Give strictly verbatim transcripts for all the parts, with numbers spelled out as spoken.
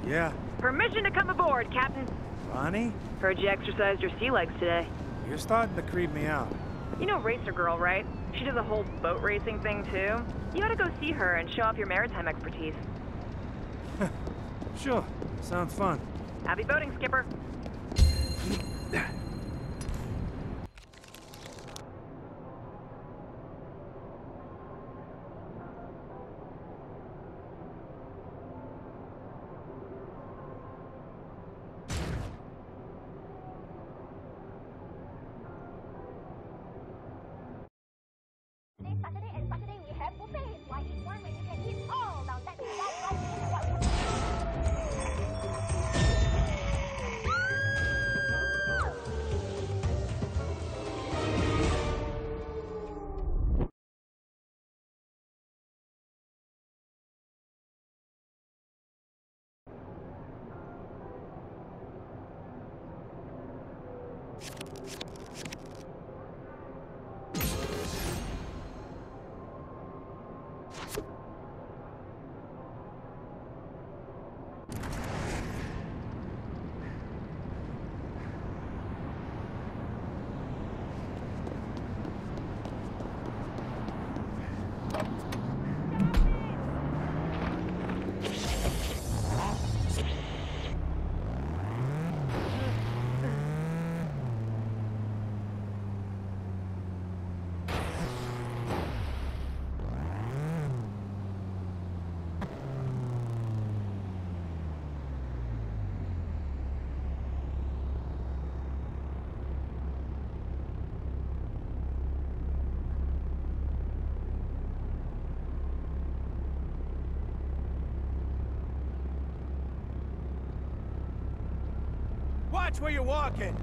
Yeah. Permission to come aboard, Captain. Bonnie? Heard you exercised your sea legs today. You're starting to creep me out. You know Racer Girl, right? She does a whole boat racing thing, too. You ought to go see her and show off your maritime expertise. Sure. Sounds fun. Happy boating, Skipper. This Saturday and Saturday we have buffet. Why eat one when you can eat all? Now that is not right. This is what we Watch where you're walking!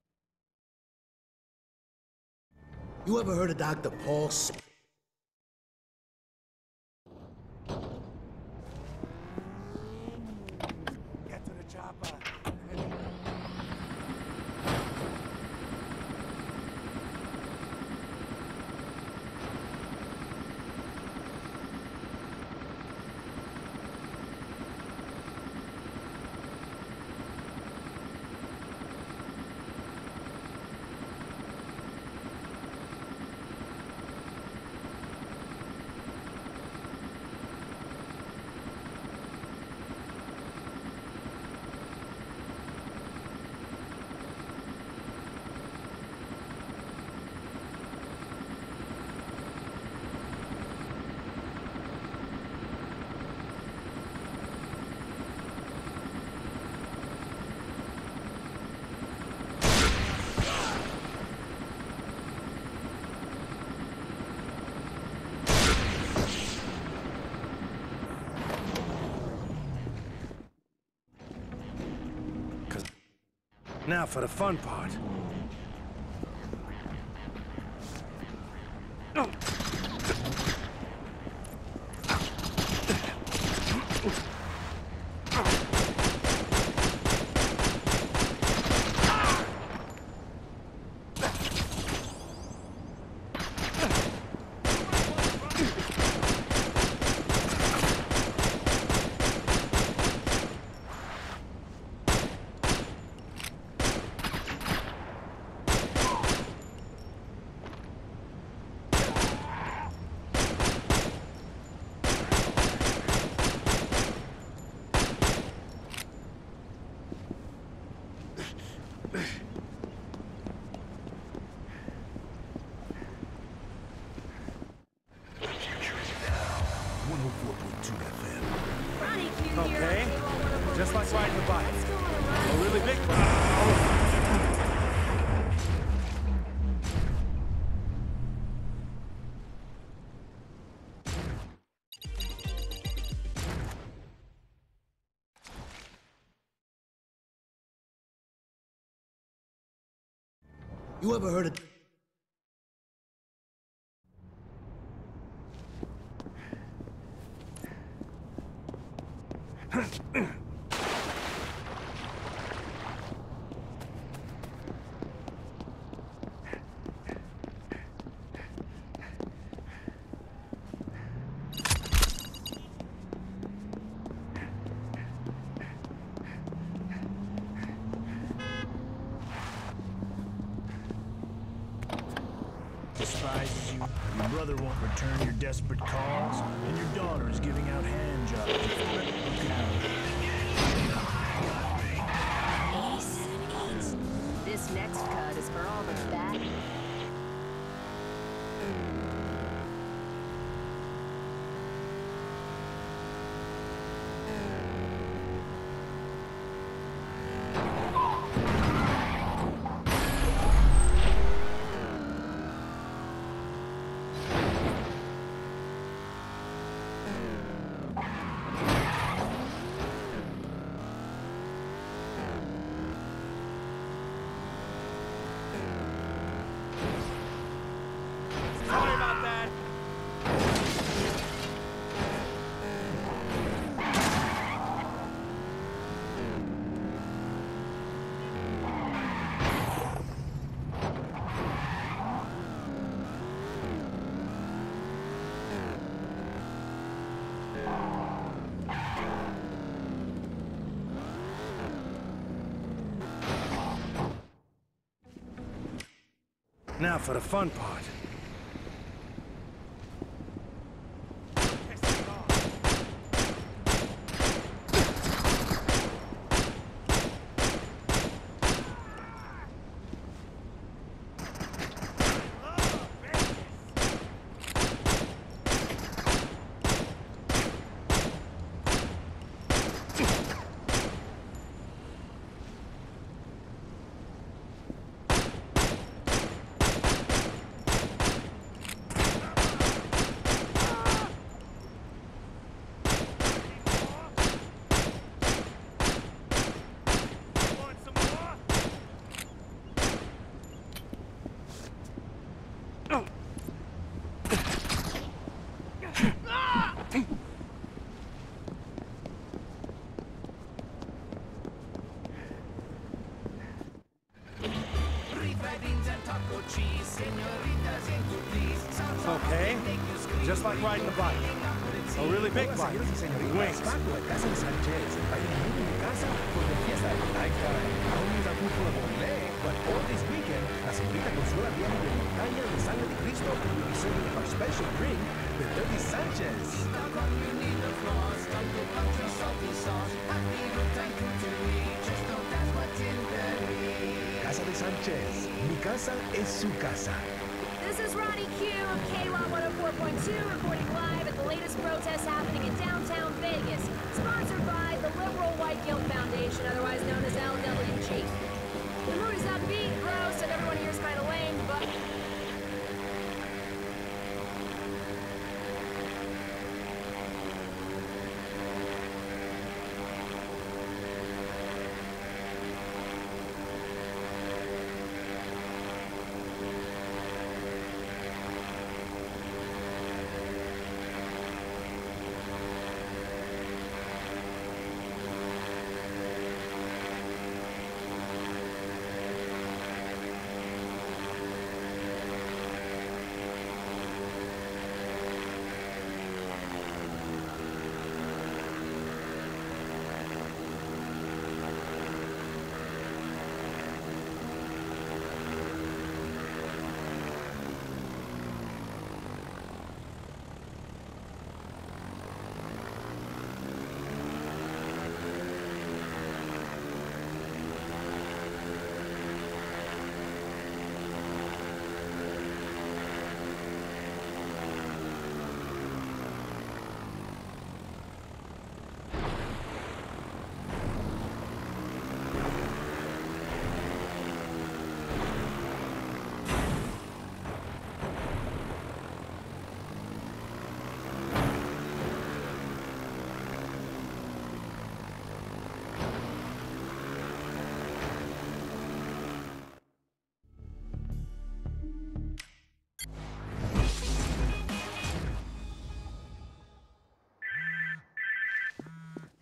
You ever heard of Doctor Paul Sp Now for the fun part. Oh. Okay, just like riding a bike. A really big bike. Oh. You ever heard of... Despises you, your brother won't return your desperate calls, and your daughter is giving out hand jobs. This next cut is for all the bad. Sorry about that. Now for the fun part. Okay, just like riding a bike. A really big bike. Wings. But all this weekend, la señorita Consuela viene de Montaña de Sangre de Cristo y we serving our special drink, the Dirty Sanchez. Casa de Sanchez. Mi casa es su casa. This is Ronnie Q of K W A one oh four point two reporting live at the latest protest happening in downtown Vegas, sponsored by the Liberal White Guilt Foundation, otherwise known as L W G. The mood is upbeat, gross, and everyone here is kind of lame, but...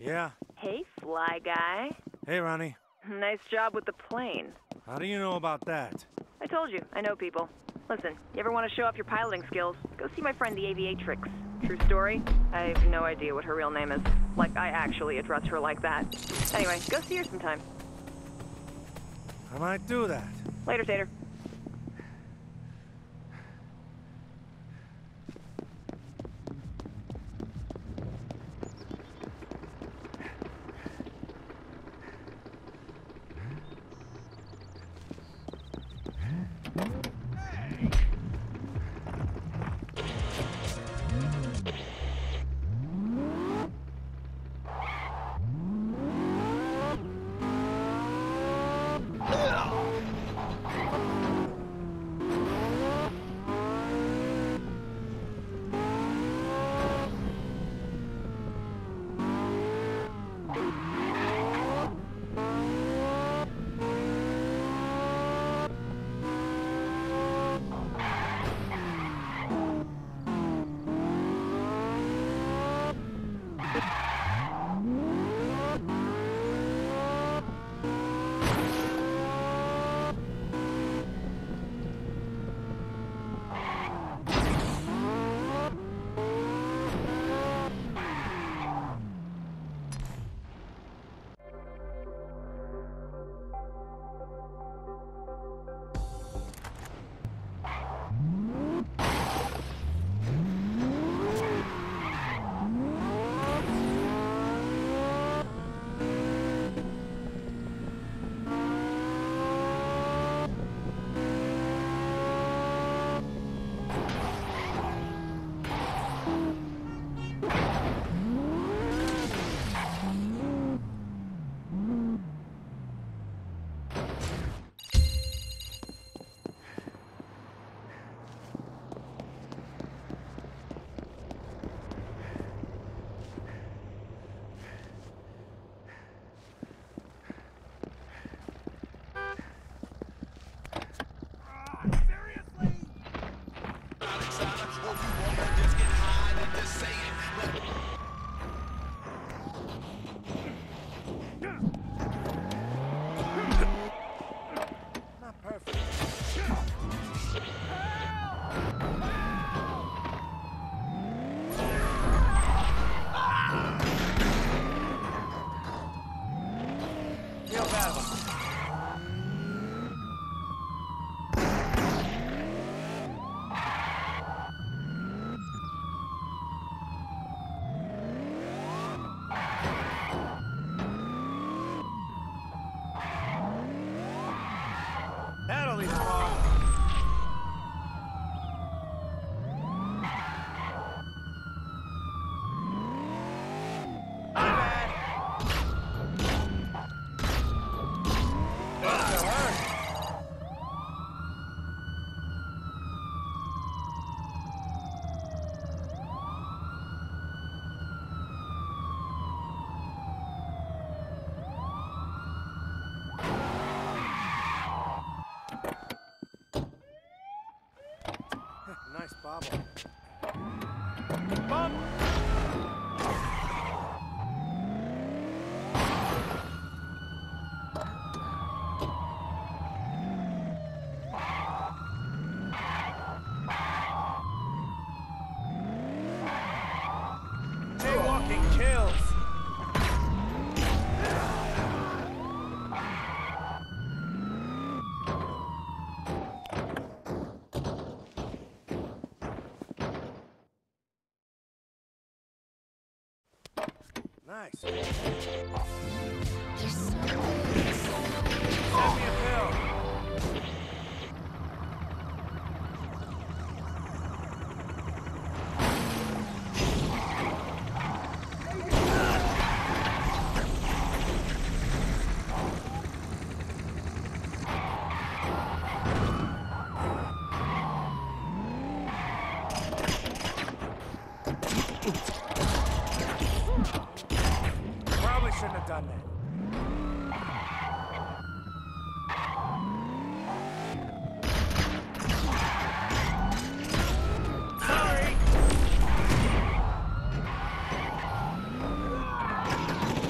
Yeah? Hey, fly guy. Hey, Ronnie. Nice job with the plane. How do you know about that? I told you, I know people. Listen, you ever want to show off your piloting skills, go see my friend the Aviatrix. True story, I have no idea what her real name is. Like, I actually address her like that. Anyway, go see her sometime. I might do that. Later, Tater. That'll leave far. Nice bobble. Bump! Jaywalking kills! Nice. Send me a bill. Probably shouldn't have done that. Sorry.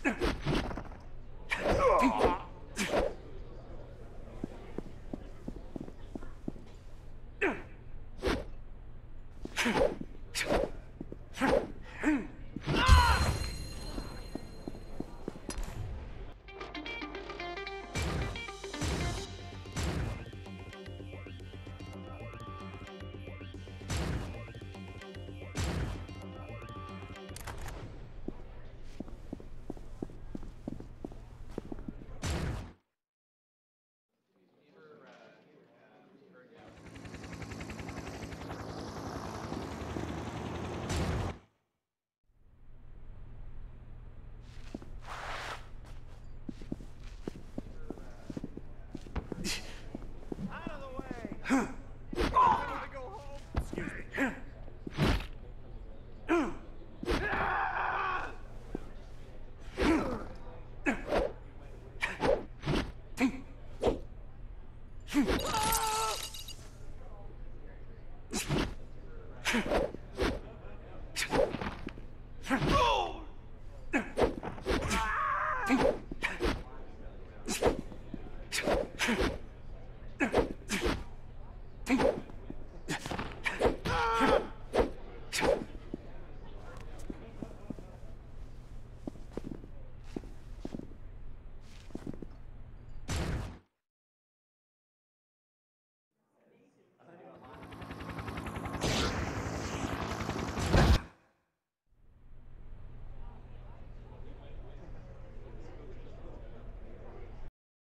Ugh.